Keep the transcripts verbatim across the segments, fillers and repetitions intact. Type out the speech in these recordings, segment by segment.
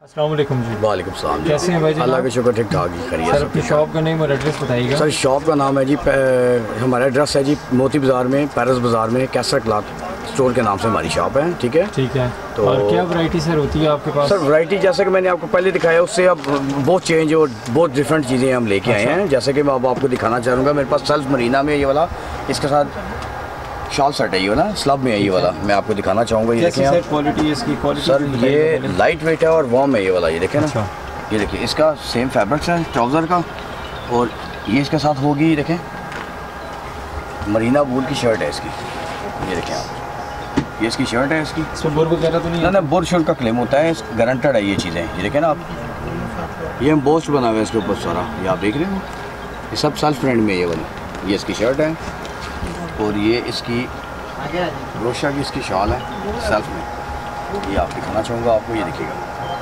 अस्सलाम वालेकुम जी। वालेकुम सलाम। कैसे हैं भाई जी? अल्लाह का शुक्र, ठीक ठाक जी, खैरियत। सर अपनी शॉप का नेम और एड्रेस बताइएगा। सर शॉप का नाम है जी, हमारा एड्रेस है जी मोती बाज़ार में, पैरिस बाज़ार में कैसर क्लॉथ स्टोर के नाम से हमारी शॉप है। ठीक है ठीक है। तो और क्या वैरायटी सर होती है आपके पास? सर वैरायटी जैसे कि मैंने आपको पहले दिखाया उससे अब बहुत चेंज और बहुत डिफरेंट चीज़ें हम लेके आए हैं। जैसे कि मैं अब आपको दिखाना चाहूँगा, मेरे पास सेल्फ मरीना में ये वाला, इसके साथ शॉल सेट है ये वाला, स्लब में है ये वाला, मैं आपको दिखाना चाहूँगा। ये देखें आप, क्वालिटी इसकी क्वालिटी सर ये लाइट वेट है और वार्म है ये वाला, ये देखें ना। ये देखिए इसका सेम फैब्रिक्स है ट्राउज़र का, और ये इसके साथ होगी, देखें मरीना वूल की शर्ट है इसकी। ये देखें आप, ये इसकी शर्ट है इसकी। इसमें बुर वगैरह तो नहीं है? ना बुर शुल्क का क्लेम होता है, गारंटेड है ये चीज़ें। ये देखें ना आप, ये हम बोस्ट बना हुआ है इसके ऊपर सारा, ये आप देख रहे हो, ये सब सेल्फ प्रिंट में ये वाली। ये इसकी शर्ट है और ये इसकी रोशा की इसकी शॉल है सेल्फ में। ये आप दिखाना चाहूँगा आपको, ये देखिएगा,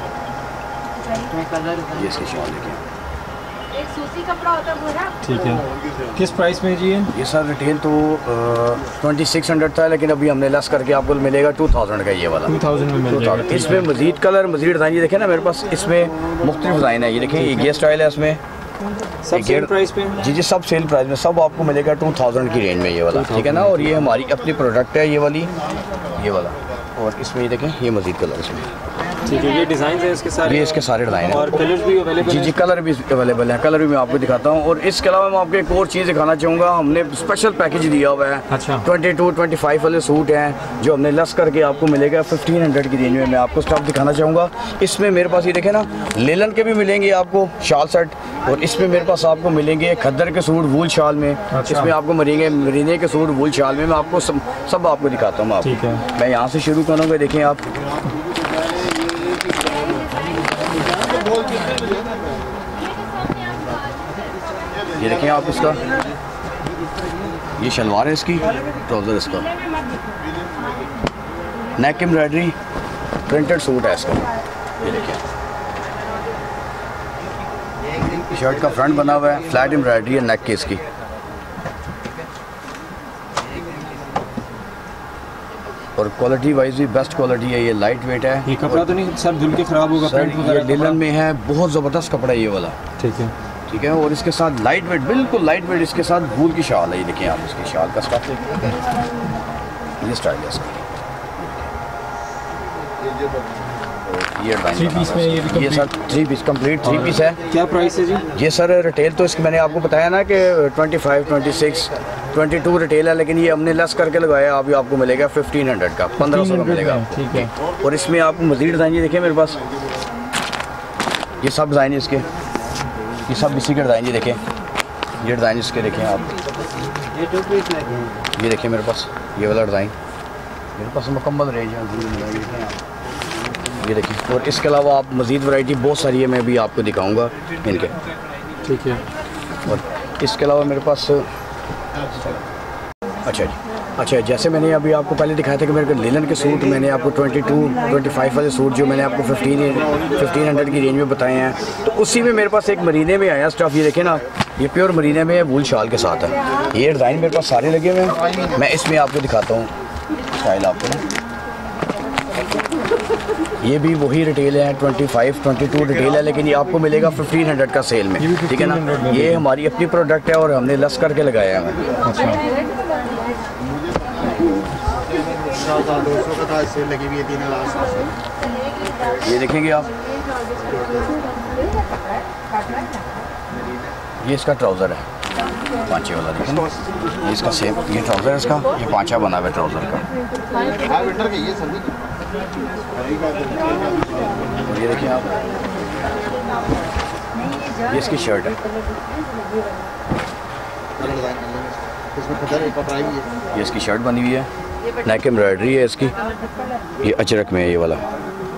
ये इसकी शॉल देखिए, एक सूती कपड़ा होता है पूरा। ठीक है। किस प्राइस में जी ये? ये सर रिटेल तो ट्वेंटी सिक्स हंड्रेड था, लेकिन अभी हमने लेस करके आपको मिलेगा टू थाउजेंड का ये वाला। टू थाउजेंड में मिल जाएगा। इसमें मजीद कलर मजीद डिज़ाइन, ये देखें ना मेरे पास इसमें मुख्तलिफ डिज़ाइन है। ये देखें ये गे स्टाइल है इसमें, सब सेल प्राइस पे? जी जी सब सेल प्राइस में, सब आपको मिलेगा टू थाउजेंड की रेंज में ये वाला। ठीक है ना। और ये हमारी अपनी प्रोडक्ट है ये वाली, ये वाला, और इसमें ये देखें ये मजीद कलर इसमें। ठीक है। ये डिज़ाइन है इसके सारे? ये इसके सारे डिज़ाइन हैं और कलर भी अवेलेबल? जी जी कलर भी अवेलेबल है, कलर भी मैं आपको दिखाता हूँ। और इसके अलावा मैं आपको एक और चीज़ दिखाना चाहूँगा, हमने स्पेशल पैकेज दिया हुआ है। अच्छा। ट्वेंटी टू ट्वेंटी फाइव वाले सूट हैं जो हमने लेस करके आपको मिलेगा फिफ्टीन हंड्रेड की रेंज में। मैं आपको स्टॉक दिखाना चाहूँगा। इसमें मेरे पास ये देखें ना, लेलन के भी मिलेंगे आपको शॉल सेट, और इसमें मेरे पास आपको मिलेंगे खद्दर के सूट वूल शाल में। अच्छा। इसमें आपको मिलेंगे मरीने के सूट वूल शाल में। मैं आपको सब सब आपको दिखाता हूँ। ठीक है। मैं यहाँ से शुरू करूँगा, देखें आप, ये देखें आप इसका, ये शलवार है इसकी, ट्राउज़र इसका, नेक एम्ब्रॉयडरी प्रिंटेड सूट है इसका। ये देखिए शर्ट का फ्रंट बना हुआ है, फ्लैट एम्ब्रॉयडरी है नेक की इसकी। और क्वालिटी वाइज भी बेस्ट क्वालिटी है, ये लाइट वेट है। ये कपड़ा तो नहीं सर धुल के ख़राब होगा? सर ये लिनन में है, बहुत ज़बरदस्त कपड़ा है ये वाला। ठीक है। ठीक है। और इसके साथ लाइट वेट, बिल्कुल लाइट वेट, इसके साथ वूल की शाल है। ये देखिए आप, इसकी शाल का स्टफ ये स्टाइल है इसका। ये थ्री पीस में ये भी ये sir three piece complete three piece है। क्या प्राइस है जी? ये सर रिटेल तो इसकी मैंने आपको बताया ना कि twenty five twenty six twenty two retail है, लेकिन ये हमने लेस करके लगाया, अभी आपको मिलेगा फिफ्टीन हंड्रेड का, पंद्रह सौ का मिलेगा। ठीक है। और इसमें आपको मजीद डिज़ाइन ये देखिए मेरे पास, ये सब डिज़ाइन है इसके, ये सब इसी के डिज़ाइन, ये देखें ये डिज़ाइन इसके देखें आप, ये देखें मेरे पास ये वाला डिज़ाइन, मेरे पास मुकम्मल रेंज है, ये देखिए। और इसके अलावा आप मज़ीद वैरायटी बहुत सारी है, मैं भी आपको दिखाऊंगा इनके। ठीक है। और इसके अलावा मेरे पास, अच्छा जी, अच्छा जैसे मैंने अभी आपको पहले दिखाया था कि मेरे को लेलन के सूट, मैंने आपको ट्वेंटी टू ट्वेंटी फाइव वाले सूट जो मैंने आपको फिफ्टीन फिफ्टीन हंड्रेड की रेंज में बताए हैं, तो उसी में मेरे पास एक मरीने में आया स्टफ़, ये देखें ना, ये प्योर मरीने में है, वूल शाल के साथ है। ये डिज़ाइन मेरे पास सारे लगे हुए हैं, मैं इसमें आपको दिखाता हूँ स्टाइल आपको ना। ये भी वही रिटेल है, twenty five twenty two retail है, लेकिन ये आपको मिलेगा फिफ्टीन हंड्रेड का सेल में। ठीक है ना। ये हमारी अपनी प्रोडक्ट है और हमने लेस करके लगाया है। अच्छा। ये देखेंगे आप, ये इसका ट्राउज़र है पाँचे वाला, देखें ये इसका सेम, ये ट्राउज़र है इसका, ये पाँचा बना हुआ है ट्राउज़र का। और ये देखिए आप, ये इसकी शर्ट है, ये इसकी शर्ट बनी हुई है, नेक एम्ब्रॉयडरी है इसकी, ये अजरक में है ये वाला।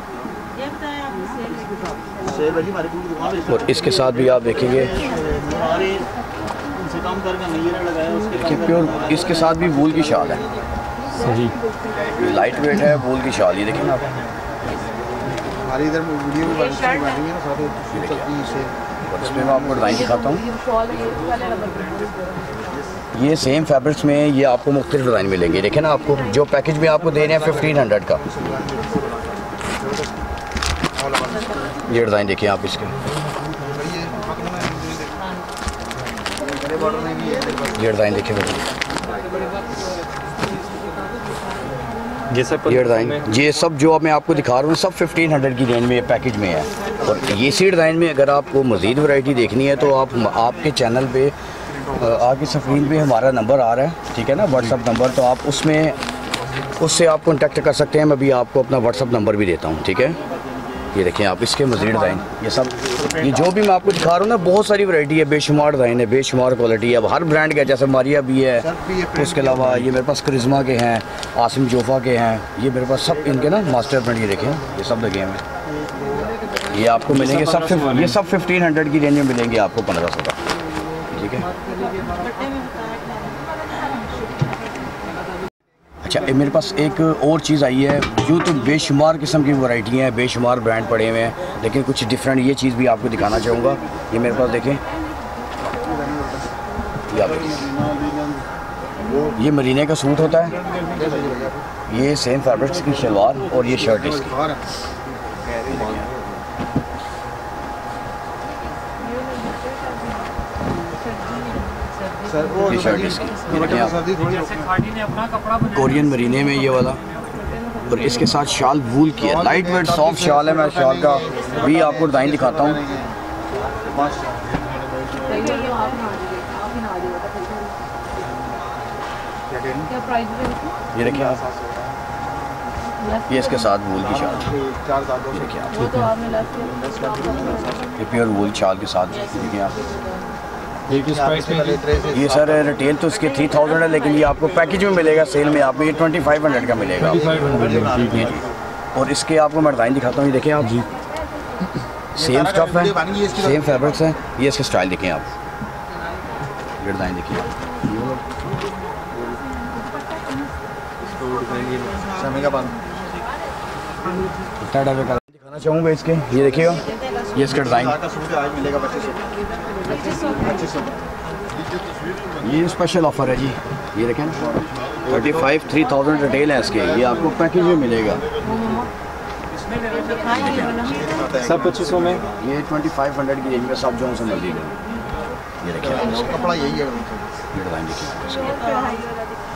और इसके साथ भी आप देखेंगे कि प्योर, इसके साथ भी वूल की शाल है। सही। लाइट वेट है, वूल की शाल, ये देखें ना आप। हमारी इधर वीडियो भी बन रही है ना, और इसमें मैं आपको डिज़ाइन दिखाता हूँ। ये सेम फैब्रिक्स में ये आपको मुख्तलिफ डिज़ाइन मिलेंगे। देखें ना, आपको जो पैकेज में आपको दे रहे हैं फिफ्टीन हंड्रेड का, ये डिज़ाइन देखिए आप इसके, ये डिज़ाइन देखिए ये सब ये डिज़ाइन, ये सब जो मैं आपको दिखा रहा हूँ सब फिफ्टीन हंड्रेड की रेंज में पैकेज में है। और ये सी डिज़ाइन में अगर आपको मज़ीद वैरायटी देखनी है तो आप आपके चैनल पे आगे स्क्रीन पे हमारा नंबर आ रहा है, ठीक है ना, व्हाट्सअप नंबर, तो आप उसमें उससे आप कॉन्टेक्ट कर सकते हैं। मैं अभी आपको अपना व्हाट्सअप नंबर भी देता हूँ, ठीक है। ये देखें आप इसके मज़ीद डिज़ाइन, ये सब ये जो भी मैं आपको दिखा रहा हूँ ना, बहुत सारी वैरायटी है, बेशुमार डिज़ाइन है, बेशुमार क्वालिटी है। अब हर ब्रांड का, जैसे मारिया भी है, उसके अलावा ये मेरे पास करिश्मा के हैं, आसिम जोफ़ा के हैं, ये मेरे पास सब इनके ना मास्टर ब्रांड, ये देखें ये सब लगे हैं। ये आपको मिलेंगे सब, ये सब फिफ्टीन हंड्रेड की रेंज में मिलेंगे आपको, पंद्रह सौ का, ठीक है। अच्छा, मेरे पास एक और चीज़ आई है, यूँ तो बेशुमार किस्म की वैरायटी हैं, बेशुमार ब्रांड पड़े हुए हैं, लेकिन कुछ डिफरेंट ये चीज़ भी आपको दिखाना चाहूँगा। ये मेरे पास देखें, ये आप देखें, ये मरीने का सूट होता है, ये सेम फैब्रिक्स की शलवार और ये शर्ट इसकी। ये शर्ट इसकी, कोरियन मरीने में ये वाला, और इसके साथ शाल वूल की है, लाइट वेट सॉफ्ट शाल है। मैं शाल का भी आपको डिज़ाइन दिखाता हूँ। ये देखिए आप, ये इसके साथ वूल की शाल, ये देखिए आप, ये प्योर वूल शाल के साथ देखिए आप। ये किस प्राइस में? ये सर रिटेल तो इसके थ्री थाउजेंड है, लेकिन ये आपको पैकेज में मिलेगा, सेल में आपको ये ट्वेंटी फाइव हंड्रेड का मिलेगा। और इसके आपको मैं डिज़ाइन दिखाता हूँ, ये देखें आप जी, सेम स्टफ है, सेम फैब्रिक्स हैं। ये इसके स्टाइल देखें आप, ये डिज़ाइन देखिए आप, दिखाना चाहूँगा इसके, ये देखिएगा, ये इसका डिज़ाइन, ये स्पेशल ऑफ़र है जी। ये देखें thirty five three thousand retail है इसके, ये आपको पैकेज में मिलेगा सब पच्चीस सौ में, ये ट्वेंटी फाइव हंड्रेड की रेंज में सब जो से मिल। ये देखिए कपड़ा यही है, ये डिज़ाइन देखिए।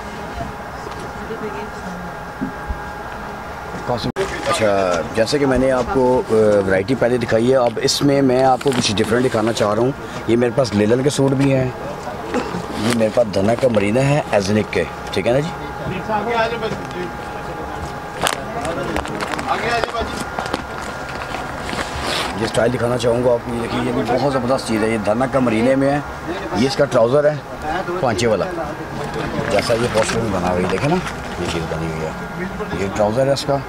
अच्छा, जैसे कि मैंने आपको वैरायटी पहले दिखाई है, अब इसमें मैं आपको कुछ डिफरेंट दिखाना चाह रहा हूँ। ये मेरे पास लेलन के सूट भी हैं, ये मेरे पास धना का मरीना है एजनिक के, ठीक है ना जी। ये स्टाइल दिखाना चाहूँगा आपको, ये देखिए, ये भी बहुत ज़बरदस्त चीज़ है। ये धना का मरीने में है, ये इसका ट्राउज़र है पांचे वाला, जैसा ये पोस्टर में बना हुआ है, देखे ना, ये चीज़ बनी हुई है। ये ट्राउज़र है इसका,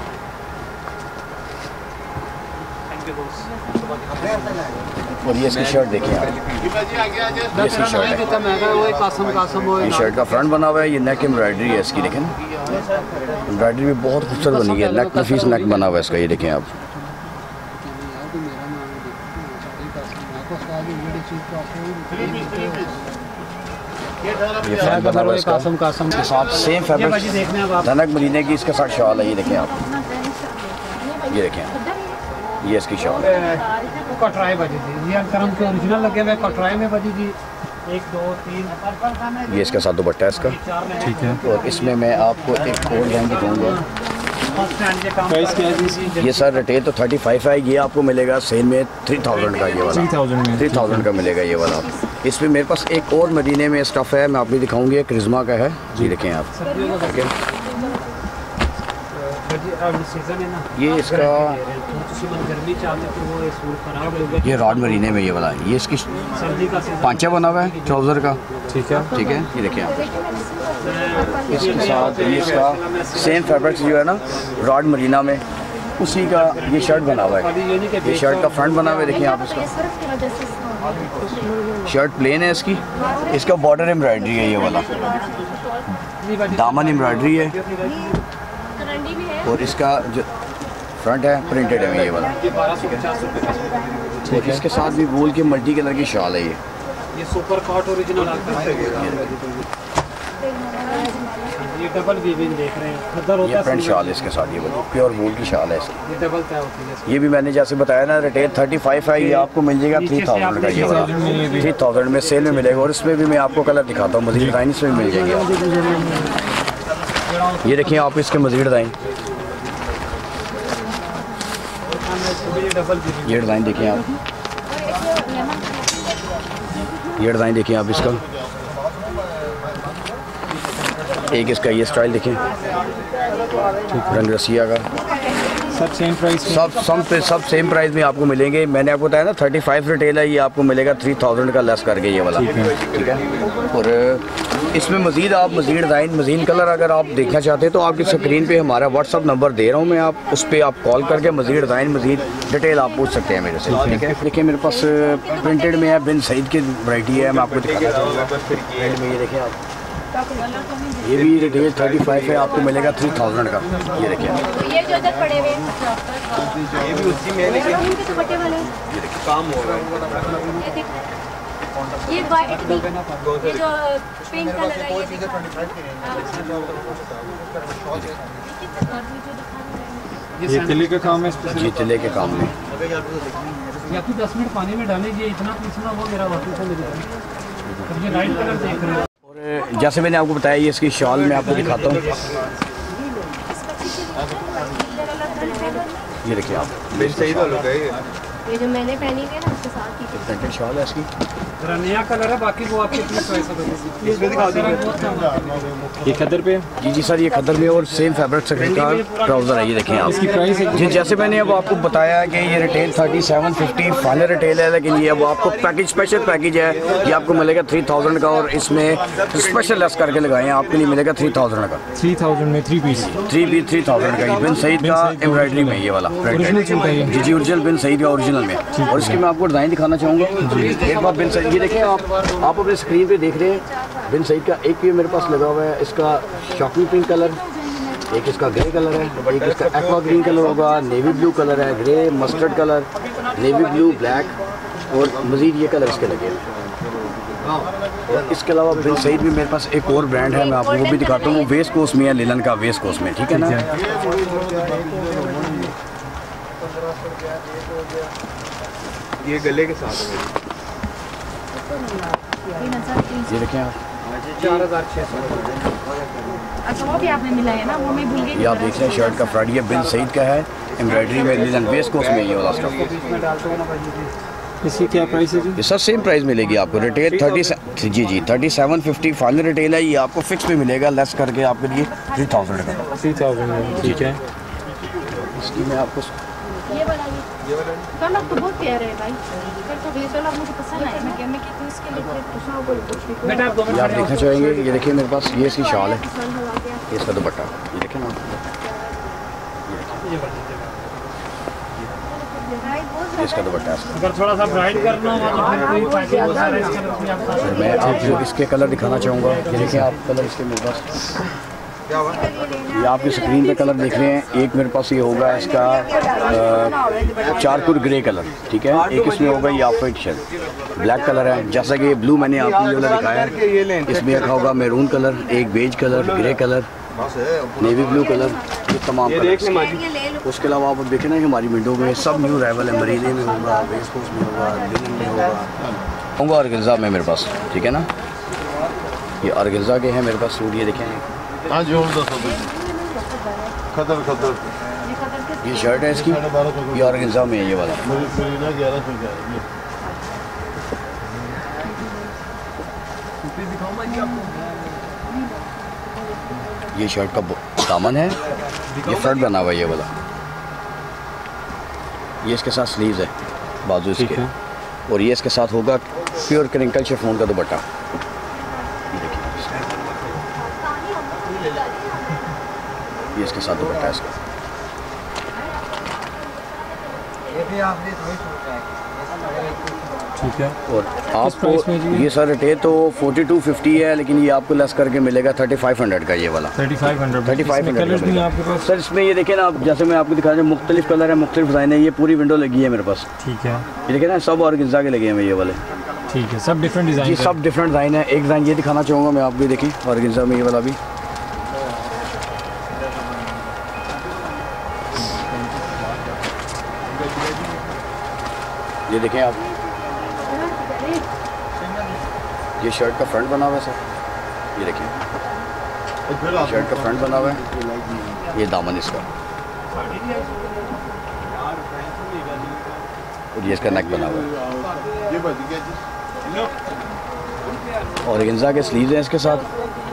और ये इसकी शर्ट देखिए आप, ये इसकी शर्ट है, ये शर्ट का फ्रंट बना हुआ है, ये नेक एम्ब्रॉयडरी है इसकी, देखें एम्ब्रॉयडरी भी बहुत खूबसूरत बनी है, नेक नफीस नेक बना हुआ है इसका, ये देखें आप। ये फ्रंट बना हुआ है इसका, कासम कासम के साथ सेम फैब्रिक धनक मरीने की इसके साथ शॉल है, ये देखें आप, ये देखें ये इसकी शॉल है। कटराई बजी थी, ये करम के ओरिजिनल लगे हुए कटराई में बजी थी, एक दो तीन। ये इसके साथ दुपट्टा है इसका, ठीक है। और इसमें मैं आपको एक और डिज़ाइन दिखाऊंगा। प्राइस क्या है? ये सर रिटेल तो थर्टी फाइव है, ये आपको मिलेगा सेल में थ्री थाउजेंड का, ये वाला थ्री थाउजेंड में थ्री थाउजेंड का मिलेगा ये वाला। इसमें मेरे पास एक और मदीने में स्टफ़ है, मैं आपको दिखाऊंगी, एक करिश्मा का है जी, देखें आप, ठीक है। ये इसका ये रॉड मरीने में ये वाला है, ये इसकी पांचा बना हुआ है ट्राउज़र का, ठीक है, ठीक है। ये देखिए आप, इसके साथ ये इसका सेम फैब्रिक्स जो है ना रॉड मरीना में, उसी का ये शर्ट बना हुआ है, ये शर्ट का फ्रंट बना हुआ है, देखिए आप इसका शर्ट प्लेन है इसकी, इसका बॉर्डर एम्ब्रॉयडरी है, ये वाला दामन एम्ब्रॉयडरी है, और इसका जो फ्रंट है प्रिंटेड है ये वाला, ठीक है। और इसके साथ भी वूल के मल्टी कलर की शॉल है, ये ये सुपर कॉट ओरिजिनल आता है। ये डबल वीविंग देख रहे हैं, खद्दर होता ये है फ्रंट शाल है इसके साथ, ये वाली प्योर वूल की शाल है इसकी। ये डबल तय होती है। ये भी मैंने जैसे बताया ना रिटेल थर्टी फाइव है, ये आपको मिल जाएगा थ्री थाउजेंड का, ये वाला थ्री थाउजेंड में सेल में मिलेगा। और इसमें भी मैं आपको कलर दिखाता हूँ, मजीद डिज़ाइन इसमें मिल जाएगी। ये देखिए आप इसके मजीद डिज़ाइन, ये डिज़ाइन देखिए आप, ये डिज़ाइन देखिए आप इसका, एक इसका ये स्टाइल देखें रंग रसिया का, सब सेम प्राइस, सब सब पे सब सेम प्राइस में आपको मिलेंगे। मैंने आपको बताया ना थर्टी फाइव रिटेल है, ये आपको मिलेगा थ्री थाउजेंड का लेस करके ये वाला, ठीक है। और इसमें मज़ीद आप मज़ीद डिज़ाइन मज़ीद कलर अगर आप देखना चाहते हैं तो आपकी स्क्रीन पे हमारा व्हाट्सअप नंबर दे रहा हूँ मैं, आप उस पर आप कॉल करके मज़ीद डिज़ाइन मज़ीद डिटेल आप पूछ सकते हैं मेरे से, ठीक है। देखिए मेरे पास प्रिंटेड में है, बिन सईद की वैरायटी है, मैं आपको दिखाना चाहूँगा। प्रिंट में ये देखिए आप, ये भी रिटेल थर्टी फाइव है, आपको मिलेगा थ्री थाउजेंड का। ये देखिए ये जो इधर पड़े हुए हैं ये भी उसी में, लेकिन उनके दुपट्टे वाले, काम हो रहा है। ये देखो, ये वाइट ये जो पिंक कलर है, ये देखो ये तिले का काम है, जी तिले के काम में। या तो दस मिनट पानी में डालेंगे, इतना पीसना वो मेरा वापस है मेरी तरफ। ये लाइट कलर देख रहे हैं। और जैसे मैंने आपको बताया ये इसकी शॉल मैं आपको दिखाता हूँ, ये देखिए आप, सही तो लुक है ये। ये जो मैंने पहनी है ना उसके साथ ही प्रिंटेड शॉल है इसकी। जरा नया कलर है, बाकी वो आपके तीस पैसा दे दीजिए। इसमें दिखा दीजिए। ये खद्दर पे है। जी जी सर, ये खद्दर में और सेम फैब्रिक से का ट्राउज़र है, ये देखें आप। इसकी प्राइस है जी जैसे मैंने अब आपको बताया कि ये retail thirty seven fifty final retail है, लेकिन ये अब आपको पैकेज स्पेशल पैकेज है, ये आपको मिलेगा थ्री थाउजेंड का। और इसमें स्पेशल लेस करके लगाए हैं, आपके लिए मिलेगा थ्री थाउजेंड का, थ्री थाउजेंड में three piece, three B three thousand का। बिन सईद का एम्ब्रॉयडरी में ये वाला ओरिजिनल चलता है ये। जी जी ओरिजिनल बिन सईद का ओरिजिनल में। और इसकी मैं आपको डिज़ाइन दिखाना चाहूँगा। एक बार बिन सईद, ये देखें आप आप अपने स्क्रीन पे देख रहे हैं बिन सईद का एक ये मेरे पास लगा हुआ है, इसका शॉकिंग पिंक कलर, एक इसका ग्रे कलर है, एक इसका एक्वा ग्रीन कलर होगा, नेवी ब्लू कलर है, grey mustard colour, navy blue, black और मज़ीद ये कलर इसके लगे हैं। और इसके अलावा बिन सईद में मेरे पास एक और ब्रांड है, मैं आपको वो भी दिखाता हूँ। वो वेस्ट कोस्ट में है, लिनन का वेस्ट कोस्ट में, ठीक है ना। ये गले के साथ है। ये देखें आप, चार हज़ार छः सौ। अच्छा वो भी आपने मिला है ना, वो मैं भूल गई। ये आप देख रहे हैं शर्ट का फ्रंट, ये बिन सईद का है, एम्ब्रॉयडरी में लिनन वेस्ट कोस्ट में ये वाला स्टफ। इसमें डालते हो ना भाई जी। इसकी क्या प्राइस है जी? ये सब सेम प्राइस मिलेगी आपको, रिटेल थर्टी जी जी thirty seven fifty final retail है, ये आपको फिक्स में मिलेगा लेस करके आपके लिए थ्री थाउजेंड का। थ्री थाउजेंड में, ठीक है। इसकी मैं आपको ये वाला ये कलर तो बहुत प्यारा है भाई, कल तो ये कलर मुझे पसंद आया। मैं कहने की तो इसके लिए पूछना होगा कुछ भी। बेटा आप दो ये मिनट आप देखना चाहेंगे, ये देखिए मेरे पास ये इसकी शॉल है, पसंद हो गया। ये इसका दुपट्टा, ये देखें ना, ये इसका दुपट्टा है इसका। अगर थोड़ा सा ब्राइट करना हो तो फिर कोई पैकेज हो सारे इस कलर में आपका। फिर मैं आपको इसके कलर दिखाना चाहूँगा। ये देखिए आप कलर इसके मेरे पास, ये आपकी स्क्रीन पे कलर देख रहे हैं। एक मेरे पास ये होगा इसका चारकुर ग्रे कलर, ठीक है। एक इसमें होगा ये off white shirt, black colour है, जैसा कि ये ब्लू मैंने आपको ये वाला दिखाया है। इसमें रखा होगा मैरून कलर, एक beige colour, grey colour, navy blue colour, ये तमाम कलर। उसके अलावा आप देखें ना कि हमारी विंडो में सब न्यू अराइवल है, मरीने में होगा, वेस्ट कोस्ट में होगा, लिनन में होगा, होगा ऑर्गेन्जा में मेरे पास, ठीक है ना। ये ऑर्गेन्जा के हैं मेरे पास सूट, ये देखें। हाँ जोड़ दो खतर खतर ये शर्ट है इसकी, ये ऑर्गेन्जा में है ये वाला। ये शर्ट का दामन है, ये फ्रंट बना हुआ है ये वाला, ये इसके साथ स्लीव्स है बाजू इसके, और ये इसके साथ होगा प्योर क्रिंकल शिफॉन का दुपट्टा। ये इसके साथ दुपट्टा है इसका। ठीक है। और आपको ये सर रेट तो फोर्टी टू फिफ्टी है, लेकिन ये आपको लेस करके मिलेगा थर्टी फाइव हंड्रेड का ये वाला। Thirty five hundred thirty five colours भी हंड्रेड हैं आपके पास? सर इसमें ये देखिए ना आप, जैसे मैं आपको दिखा रहा हूँ, मुख्तलिफ कलर है, मुख्तलिफ डिज़ाइन है, ये पूरी विंडो लगी है मेरे पास। ठीक है। ये देखिए ना सब ऑर्गेन्जा के लगे हैं ये वाले। ठीक है, सब डिफरेंट डिज़ाइन जी सब डिफरेंट डिज़ाइन है। एक डिज़ाइन ये दिखाना चाहूँगा मैं आपको, देखिए ऑर्गेन्जा में ये वाला भी, ये देखें आप, ये शर्ट का फ्रंट बना हुआ है सर, ये देखें शर्ट का फ्रंट बना हुआ है, ये दामन इसका, और ये इसका नेक बना हुआ है, और इंजा के स्लीव्स हैं इसके साथ।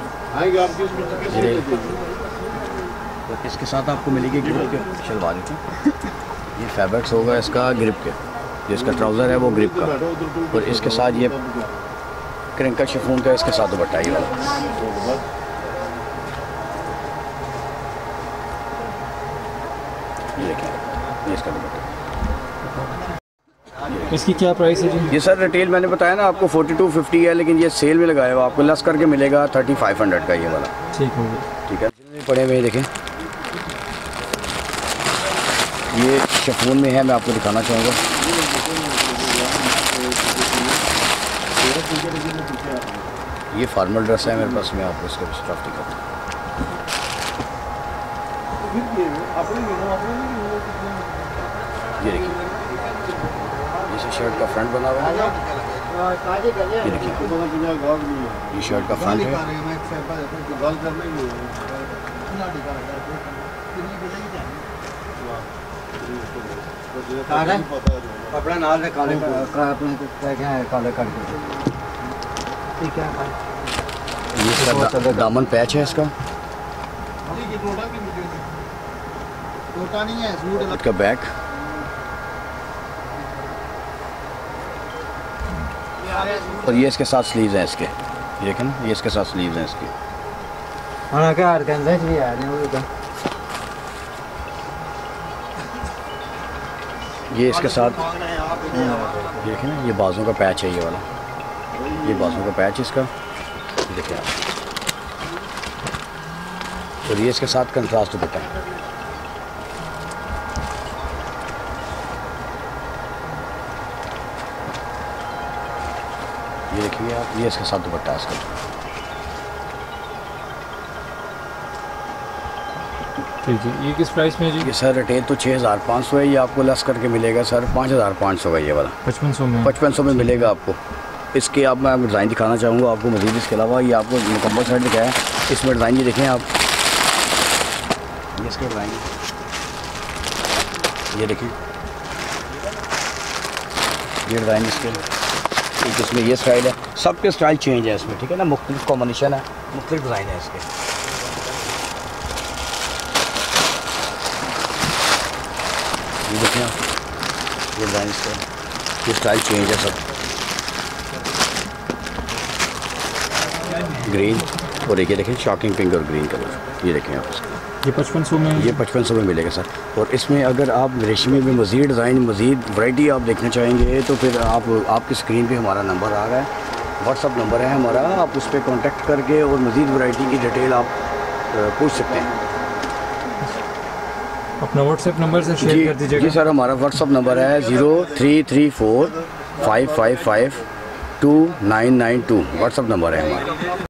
ये तो इसके साथ आपको मिलेगी ग्रिप के शलवार की, ये फैब्रिक्स होगा इसका ग्रिप के, जो इसका ट्राउज़र है वो ग्रिप का, और इसके साथ ये क्रिंकल शिफॉन का इसके साथ दुपट्टा ये वाला। ये देखिए ये इसका दुपट्टा। इसकी क्या प्राइस है जी? ये सर रिटेल मैंने बताया ना आपको फोर्टी टू फिफ्टी है, लेकिन ये सेल में लगाया हुआ आपको लेस करके मिलेगा थर्टी फाइव हंड्रेड का ये वाला। ठीक हो गया। ठीक है, पड़े हुए देखें, ये शिफॉन में है, मैं आपको दिखाना चाहूँगा। ये फार्मल ड्रेस है मेरे पास, मैं आपको इसका स्टफ दिखाता हूँ। ये देखिए ये शर्ट का फ्रंट बना हुआ है, ये देखिए ये शर्ट का फ्रंट है, अपना नाल है काले काले करके ठीक है। ये इसका दा, दामन पैच है इसका, इसका बैक, और ये इसके साथ स्लीव्स हैं इसके, देखें ना ये इसके साथ स्लीव्स हैं इसके। हाँ क्या कहते हैं ये है ये इसके साथ देखें ना, ये बाजू का पैच है ये वाला, ये बाजू का पैच इसका, देखिए आप, और ये इसके साथ कंट्रास्ट दुपट्टा है। ये देखिए आप, ये इसके साथ दुपट्टा है इसका। ठीक है, ये किस प्राइस में है जी? ये सर रिटेल तो छः हज़ार पाँच सौ है, ये आपको लेस करके मिलेगा सर पाँच हज़ार पाँच सौ का ये वाला, पचपन सौ में पचपन सौ में मिलेगा आपको। इसके आप मैं डिज़ाइन दिखाना चाहूँगा आपको मज़ीद, इसके अलावा ये आपको मुकम्मल सेट दिखाया, इसमें डिज़ाइन ये देखें आप, ये इसके डिज़ाइन ये देखें, ये डिज़ाइन इसके, एक इसमें ये स्टाइल है, सबके स्टाइल चेंज है इसमें, ठीक है ना, मुख्तलिफ कॉम्बिनेशन है, मुख्तलिफ डिज़ाइन है इसके। ये देखें आप, ये डिज़ाइन इसका, ये स्टाइल चेंज है सब, ग्रीन, और एक ये देखें शॉकिंग पिंक और ग्रीन कलर, ये देखें आप इसका, ये पचपन सौ में, ये पचपन सौ में मिलेगा सर। और इसमें अगर आप रेशमी में मज़ीद डिज़ाइन मज़ीद वैरायटी आप देखना चाहेंगे तो फिर आप आपकी स्क्रीन पे हमारा नंबर आ रहा है, व्हाट्सअप नंबर है हमारा, आप उस पर कॉन्टेक्ट करके और मज़ीद वैरायटी की डिटेल आप पूछ सकते हैं। अपना व्हाट्सएप नंबर से शेयर कर दीजिएगा। जी सर, हमारा व्हाट्सअप नंबर है zero three three four five five five two nine nine two, WhatsApp number है हमारा।